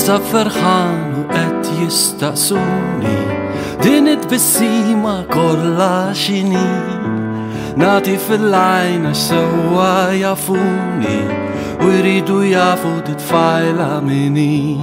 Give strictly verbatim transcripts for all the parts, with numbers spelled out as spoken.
Ninsa ferħan u qed jistaqsuni din it-tbissima kollha x'inhi. Nagħti fil-għajn għax sewwa jafuni u jridu jafu titfajla minni.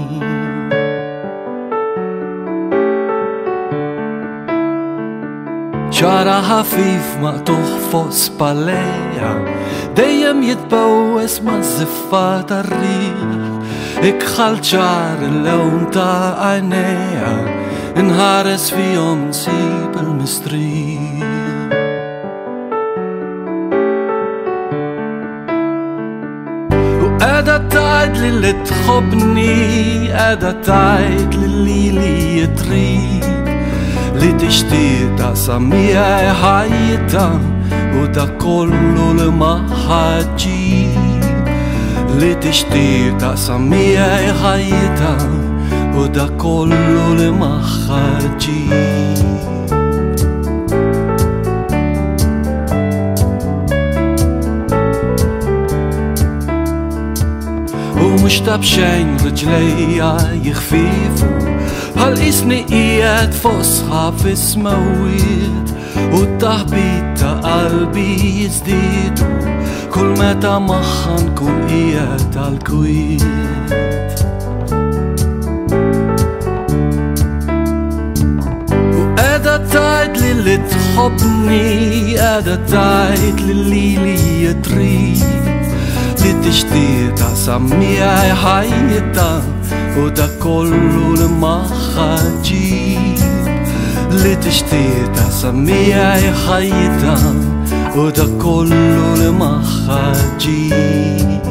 ċara ħafif maqtuħ fuq spalleja, dejjem jitbawwes ma' żiffa tar-riħ. Ikħal ċar il-lewn ta' għajneja, inħares fihom nsib il-mistrieħ. U qiegħda tgħidli li tħobbni, qiegħda tgħidli li jitrid, li tixtieq taqsam miegħi ħajjitha u dak kollu li magħha ġġib. Li tixtieq taqsam miegħi ħajjitha u dak kollu li magħha ġġib. U mhux ta' b'xejn riġlejja jixfifu, bħal isni qiegħed fuq sħab ismewwiet u t-taħbit ta' qalbi jiżdiedu kull meta magħha nkun qiegħed għall-kwiet. U qiegħda tgħidli li tħobbni, qiegħda tgħidli li li trid, li tixtieq taqsam miegħi ħajjitha u dak kollu li magħha ġġib. Li tixtieq taqsam miegħi ħajjitha u dak kollu li magħha ġġib.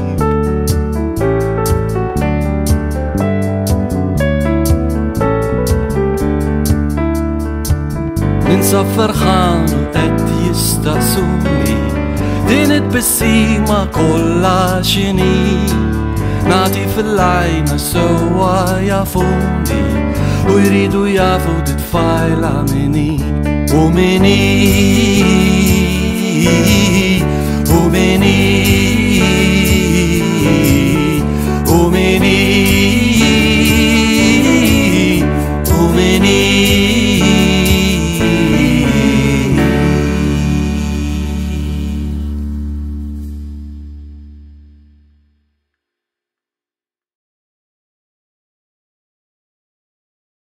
Ninsa ferħan u qed jistaqsuni din it-tbissima kollha x'inhi. Nagħti fil-għajn għax sewwa jafuni u jridu jafu titfajla minni. U minni, u minni, u minni, u minni.